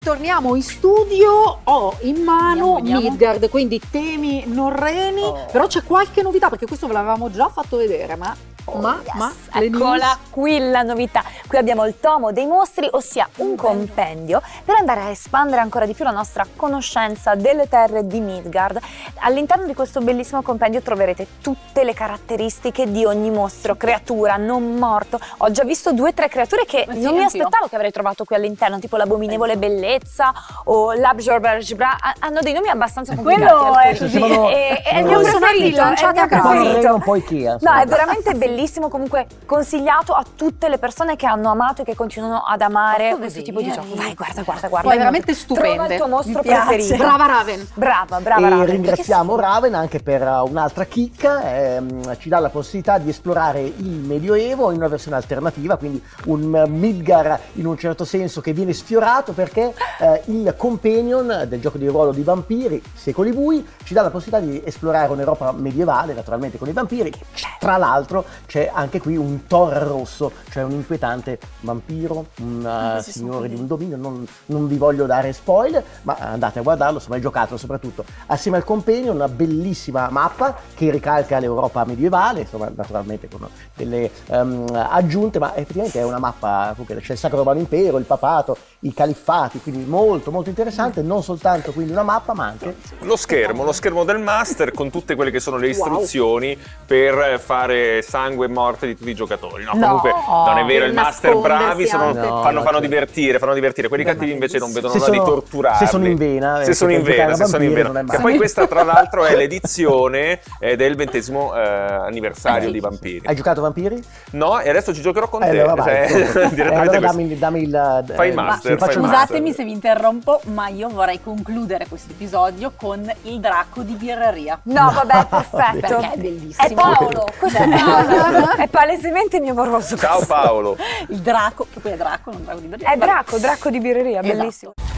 ritorniamo in studio. Ho in mano Midgard, quindi temi norreni, però c'è qualche novità perché questo ve l'avevamo già fatto vedere, ma eccola qui la novità. Qui abbiamo il tomo dei mostri, ossia un compendio per andare a espandere ancora di più la nostra conoscenza delle terre di Midgard. All'interno di questo bellissimo compendio troverete tutte le caratteristiche di ogni mostro, creatura non morto. Ho già visto 2 o 3 creature che non mi aspettavo che avrei trovato qui all'interno, tipo l'abominevole bellezza o l'Abjorberjbra. Hanno dei nomi abbastanza complicati. Quello è così. È il mio preferito, No, è veramente bellissimo, comunque consigliato a tutte le persone che hanno amato e che continuano ad amare questo tipo di gioco. Vai, guarda. Poi è veramente stupende. Trova il tuo mostro preferito. Brava Raven. Brava E Raven. ringraziamo Raven anche per un'altra chicca, ci dà la possibilità di esplorare il Medioevo in una versione alternativa, quindi un Midgard in un certo senso che viene sfiorato perché il companion del gioco di ruolo di vampiri, Secoli Bui, ci dà la possibilità di esplorare un'Europa medievale, naturalmente con i vampiri. Tra l'altro c'è anche qui un Thor rosso, cioè un inquietante vampiro, un signore di un dominio, non vi voglio dare spoiler, ma andate a guardarlo, insomma è giocato soprattutto assieme al companion, una bellissima mappa che ricalca l'Europa medievale, insomma naturalmente con delle aggiunte, ma effettivamente è una mappa, c'è il Sacro Romano Impero, il Papato, i Califfati, quindi molto interessante, non soltanto quindi una mappa ma anche lo schermo del master con tutte quelle che sono le istruzioni per fare sangue e morte di tutti i giocatori. No, comunque non è vero, il master bravi fanno divertire, quelli cattivi invece non vedono l'ora di torturarli. Se sono in vena. Che poi questa tra l'altro è l'edizione del 20° anniversario di Vampiri. Hai giocato Vampiri? No, e adesso ci giocherò con te. Allora dammi il fai il master. Scusatemi se vi interrompo, ma io vorrei concludere questo episodio con il draco di birreria. No, vabbè, perfetto. Perché è bellissimo. È Paolo, questo è Paolo. È palesemente il mio moroso. Ciao Paolo. Il draco, che poi è draco, non draco di birreria. È draco di birreria, bellissimo.